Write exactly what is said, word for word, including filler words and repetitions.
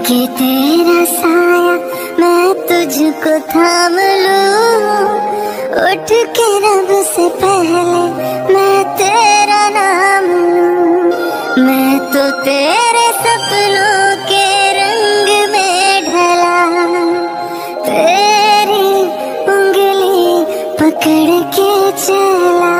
के तेरा साया मैं तुझको थाम लूं, उठ के रब से पहले मैं तेरा नाम लूं। मैं तो तेरे सपनों के रंग में ढला, तेरी उंगली पकड़ के चला।